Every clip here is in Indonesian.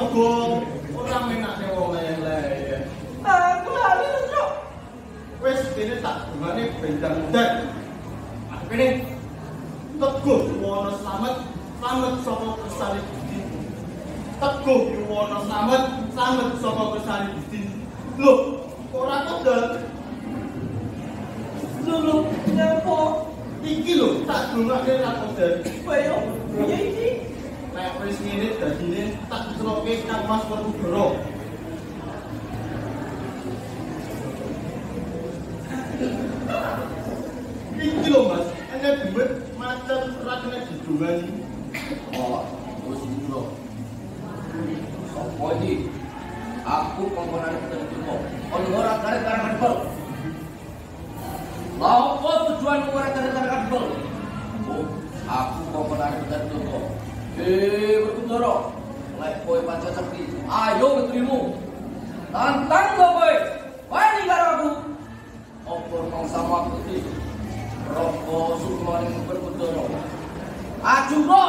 mergo ora menake wong lele. Kelali lho, Cuk. Wis kene tak dungane bendang ndak. Kene teguh wono slamet, slamet saka kesane Gusti. Teguh wono slamet, slamet saka kesane Gusti. Lho, ora kodel. Lho, napa? Iki lho tak dungane ra kodel. Koyo piye iki? Nek wis ngene dadine tak ceroke Kang Mas Werkudara. Iki lho Mas, ana duit macam ra kena didungani. Oh, wis bro. Sopo iki? Aku komponen tertentu. Ono ora karek-karek bol. Apa tujuan ora karek-karek bol? Oh, aku komponen tertentu. Werkudara, lek kowe pancen sakti, ayo ketrimu. Tantang kowe. Wani karo aku. Apa mau sama aku iki? Roko Sukmaning Werkudara. Ajuro.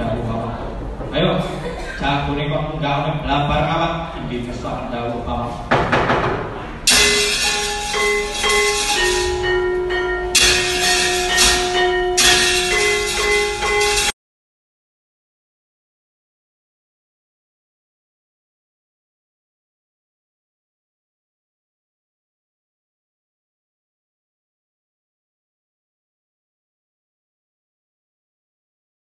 Ayo, jangan kuning kok enggak lapar awak, ini kesukaan dahulu awak.